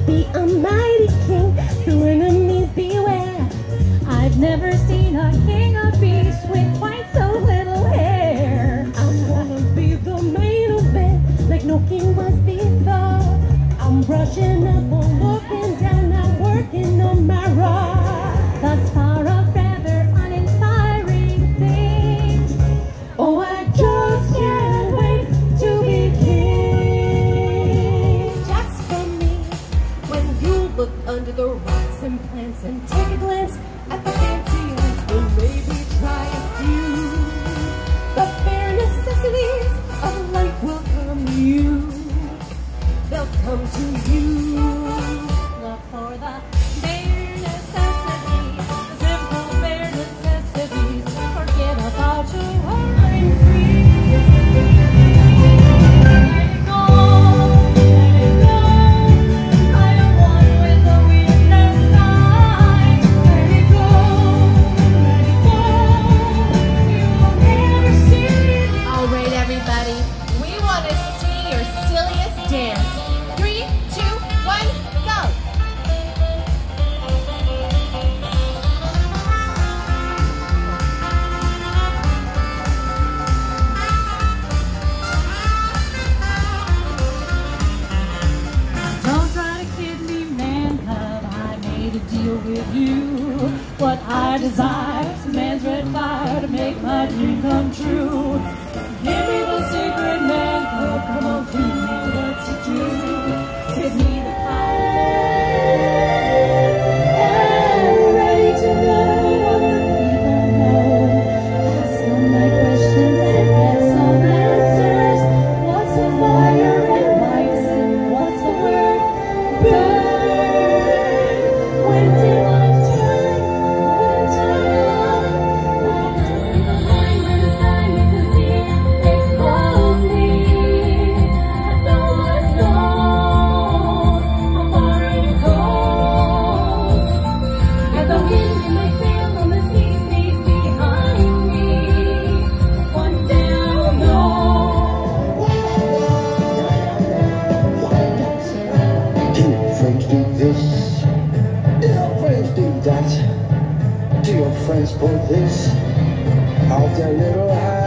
be a mighty king, so enemies beware. I've never seen a king of beasts with quite so little hair. I'm gonna be the main event, like no king was before. I'm brushing up on looking down, I'm working on my raw. Thus far a rather uninspiring thing. Oh, I just can't wait to be king. Just for me, when you look under the rocks and plants and take a glance at the fancy ones, we'll maybe try a few. The bare necessities of life will come to you. They'll come to you. Look for the bare necessities, the simple bare necessities. Forget about your worrying free. Let it go, let it go. I am one with the weirdness sky. Let it go, let it go. You will never see it. All right, everybody, we want to see your silliest dance. 3, 2, 1, go! Don't try to kid me, man cub. I made a deal with you. What I desire is a man's red fire to make my dream come true. Give me the secret, man cub. Come on, prove me what to do. Give me the power. I'm ready to know what the people know. Ask them my questions and get some answers. What's the fire and lights and what's the word? Burn. When did I turn? When time? When the line when the sky is a sea, expose me. I know how far it goes. And the wind in my sails on the sea stays behind me. One day I'll know. Do your friends do this? Do your friends do that? Do your friends put this out their little house?